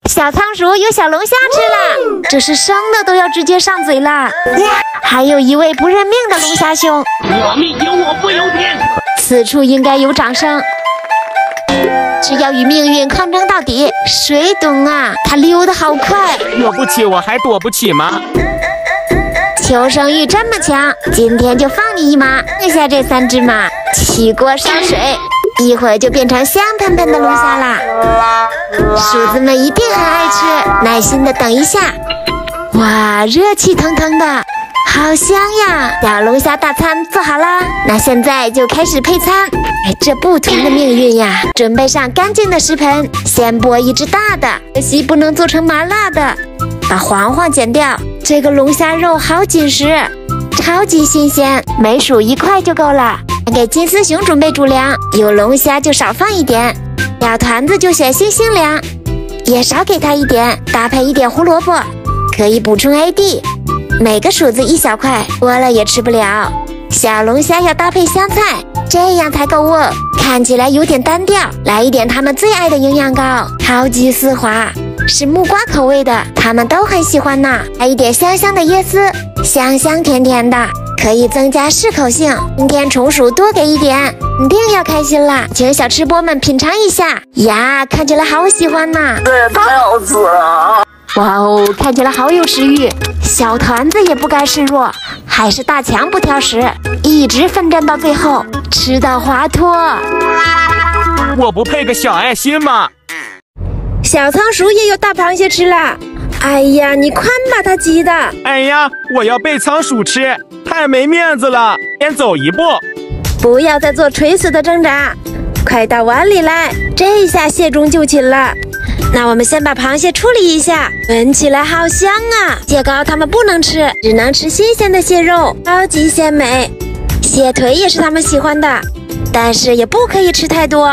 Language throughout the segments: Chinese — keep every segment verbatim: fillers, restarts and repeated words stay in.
小仓鼠有小龙虾吃了，这是生的都要直接上嘴了。还有一位不认命的龙虾兄， 我命由我不由天。 此处应该有掌声。只要与命运抗争到底，谁懂啊？他溜得好快， 躲不起我还躲不起吗？ 求生欲这么强，今天就放你一马。剩下这三只马，起锅烧水，一会儿就变成香喷喷的龙虾啦。鼠子们一定很爱吃，耐心的等一下。哇，热气腾腾的，好香呀！小龙虾大餐做好啦，那现在就开始配餐。哎，这不同的命运呀！准备上干净的食盆，先剥一只大的，可惜不能做成麻辣的。把黄黄剪掉，这个龙虾肉好紧实，超级新鲜，每数一块就够了。给金丝熊准备主粮，有龙虾就少放一点，小团子就选星星粮，也少给它一点，搭配一点胡萝卜，可以补充 A D。每个薯子一小块，多了也吃不了。小龙虾要搭配香菜，这样才够味，看起来有点单调。来一点他们最爱的营养膏，超级丝滑，是木瓜口味的，他们都很喜欢呢。来一点香香的椰丝，香香甜甜的，可以增加适口性。今天虫鼠多给一点，一定要开心啦！请小吃播们品尝一下呀，看起来好喜欢呐！ 这也太好吃了！ 哇哦，看起来好有食欲。小团子也不甘示弱，还是大强不挑食，一直奋战到最后，吃到滑脱。 我不配个小爱心吗？ 小仓鼠也有大螃蟹吃了。哎呀，你快把它急的！ 哎呀，我要被仓鼠吃，太没面子了！先走一步。 不要再做垂死的挣扎，快到碗里来，这下蟹中就擒了。那我们先把螃蟹处理一下，闻起来好香啊！蟹膏它们不能吃，只能吃新鲜的蟹肉，超级鲜美。蟹腿也是它们喜欢的，但是也不可以吃太多。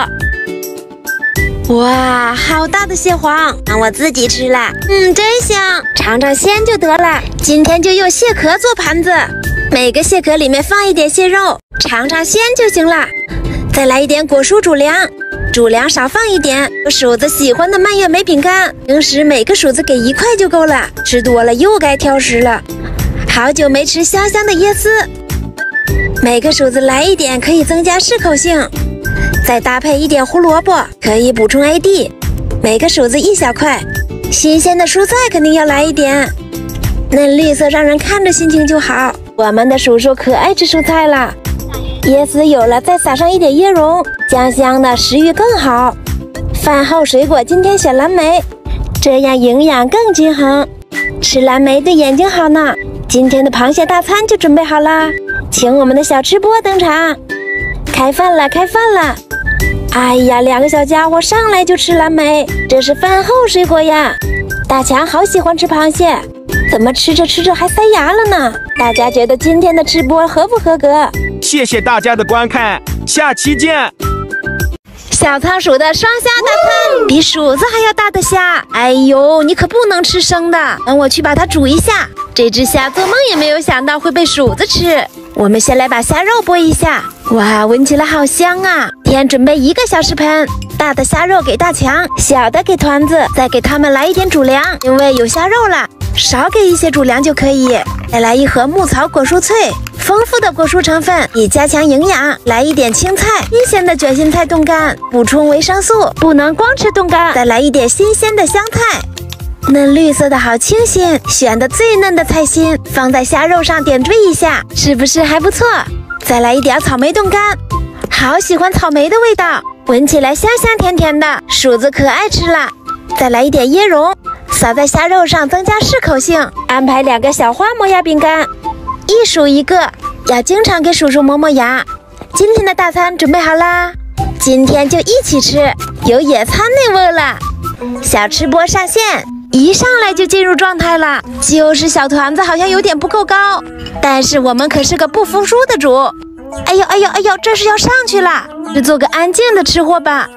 哇，好大的蟹黄，让我自己吃了，嗯，真香，尝尝鲜就得了。今天就用蟹壳做盘子，每个蟹壳里面放一点蟹肉，尝尝鲜就行了。再来一点果蔬主粮。主粮少放一点，有鼠子喜欢的蔓越莓饼干，平时每个鼠子给一块就够了，吃多了又该挑食了。好久没吃香香的椰丝，每个鼠子来一点可以增加适口性，再搭配一点胡萝卜，可以补充 A D。每个鼠子一小块，新鲜的蔬菜肯定要来一点，嫩绿色让人看着心情就好。我们的鼠鼠可爱吃蔬菜了。椰丝有了，再撒上一点椰蓉，香香的，食欲更好。饭后水果今天选蓝莓，这样营养更均衡，吃蓝莓对眼睛好呢。今天的螃蟹大餐就准备好啦，请我们的小吃播登场。开饭了，开饭了！哎呀，两个小家伙上来就吃蓝莓，这是饭后水果呀。大强好喜欢吃螃蟹，怎么吃着吃着还塞牙了呢？大家觉得今天的吃播合不合格？ 谢谢大家的观看，下期见。 小仓鼠的双虾大餐，比鼠子还要大的虾。哎呦，你可不能吃生的，等我去把它煮一下。这只虾做梦也没有想到会被鼠子吃。我们先来把虾肉剥一下，哇，闻起来好香啊！先准备一个小食盆，大的虾肉给大强，小的给团子，再给他们来一点主粮，因为有虾肉了，少给一些主粮就可以。再来一盒牧草果蔬脆，丰富的果蔬成分以加强营养。来一点青菜，新鲜的卷心菜冻干，补充维生素，不能光吃冻干。再来一点新鲜的香菜，嫩绿色的好清新，选的最嫩的菜心，放在虾肉上点缀一下，是不是还不错？再来一点草莓冻干，好喜欢草莓的味道，闻起来香香甜甜的，鼠子可爱吃了。再来一点椰蓉，撒在虾肉上增加适口性。安排两个小花磨牙饼干，一鼠一个，要经常给鼠鼠磨磨牙。今天的大餐准备好啦，今天就一起吃，有野餐那味了。小吃播上线，一上来就进入状态了，就是小团子好像有点不够高，但是我们可是个不服输的主。哎呦哎呦哎呦，这是要上去了，就做个安静的吃货吧。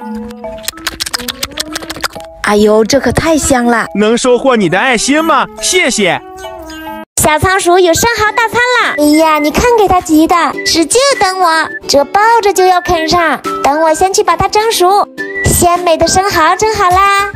哎呦，这可太香了！ 能收获你的爱心吗？谢谢。 小仓鼠有生蚝大餐了！哎呀，你看给它急的，使劲等我，这抱着就要啃上。等我先去把它蒸熟。鲜美的生蚝蒸好啦，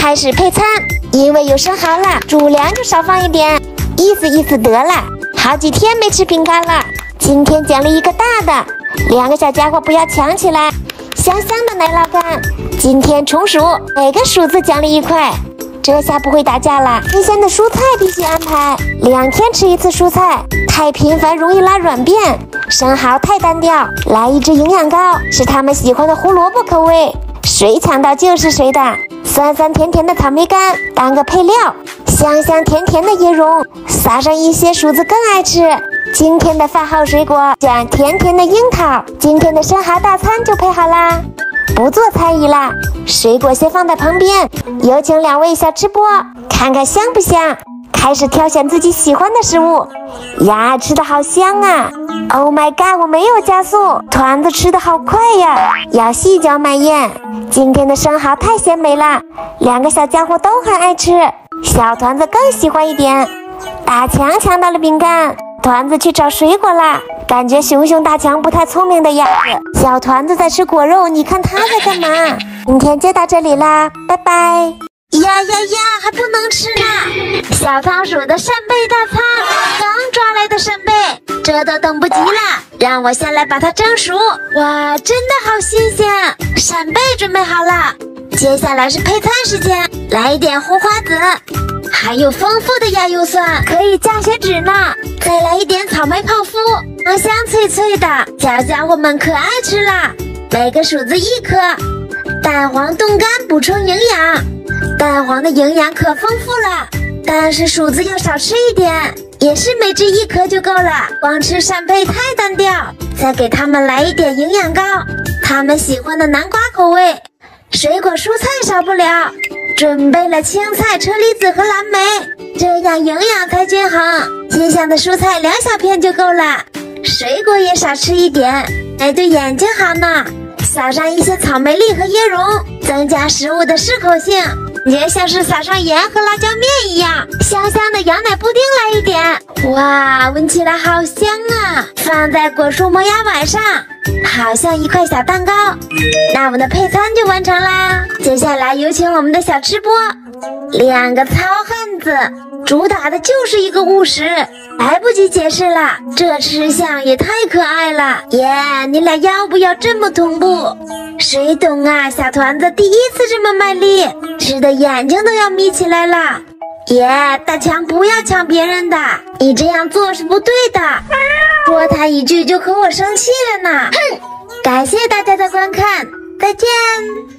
开始配餐，因为有生蚝了，主粮就少放一点，意思意思得了。好几天没吃饼干了，今天奖励一个大的。两个小家伙不要抢起来，香香的奶酪干，今天重薯，每个薯子奖励一块。这下不会打架了。新鲜的蔬菜必须安排，两天吃一次蔬菜，太频繁容易拉软便。生蚝太单调，来一只营养高，是他们喜欢的胡萝卜口味，谁抢到就是谁的。酸酸甜甜的草莓干当个配料，香香甜甜的椰蓉，撒上一些薯子更爱吃。今天的饭后水果选甜甜的樱桃，今天的生蚝大餐就配好啦。不做餐椅啦，水果先放在旁边，有请两位小吃播看看香不香。开始挑选自己喜欢的食物，呀，吃的好香啊 ！Oh my god， 我没有加速，团子吃的好快呀，要细嚼慢咽。今天的生蚝太鲜美了，两个小家伙都很爱吃，小团子更喜欢一点。大强抢到了饼干，团子去找水果啦，感觉熊熊大强不太聪明的样子。小团子在吃果肉，你看他在干嘛？今天就到这里啦，拜拜。呀呀呀，还不能吃呢！小仓鼠的扇贝大餐，刚抓来的扇贝，这都等不及了，让我先来把它蒸熟。哇，真的好新鲜！扇贝准备好了，接下来是配餐时间，来一点红花籽，还有丰富的亚油酸，可以降血脂呢。再来一点草莓泡芙，香香脆脆的，小家伙们可爱吃啦。每个薯子一颗，蛋黄冻干补充营养。蛋黄的营养可丰富了，但是薯子要少吃一点，也是每只一颗就够了。光吃扇贝太单调，再给他们来一点营养膏，他们喜欢的南瓜口味。水果蔬菜少不了，准备了青菜、车厘子和蓝莓，这样营养才均衡。新鲜的蔬菜两小片就够了，水果也少吃一点，哎，对眼睛好呢。撒上一些草莓粒和椰蓉，增加食物的适口性，也像是撒上盐和辣椒面一样。香香的羊奶布丁来一点，哇，闻起来好香啊！放在果蔬磨牙碗上，好像一块小蛋糕。那我们的配餐就完成啦。接下来有请我们的小吃播，两个糙汉子，主打的就是一个务实，来不及解释了，这吃相也太可爱了耶！ yeah, 你俩要不要这么同步？谁懂啊，小团子第一次这么卖力，吃的眼睛都要眯起来了耶！ yeah, 大强不要抢别人的，你这样做是不对的，说他一句就和我生气了呢。哼！感谢大家的观看，再见。